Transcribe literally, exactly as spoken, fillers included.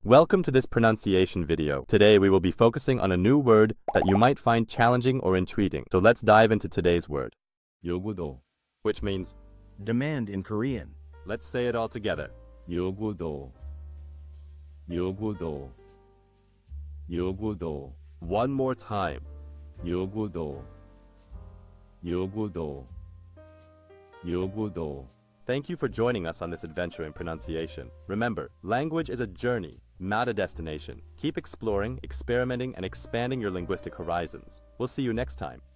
Welcome to this pronunciation video. Today we will be focusing on a new word that you might find challenging or intriguing. So let's dive into today's word. yogudo, which means demand in Korean. Let's say it all together. yogudo, yogudo, yogudo, One more time. yogudo, yogudo, yogudo. Thank you for joining us on this adventure in pronunciation. Remember, language is a journey, not a destination. Keep exploring, experimenting, and expanding your linguistic horizons. We'll see you next time.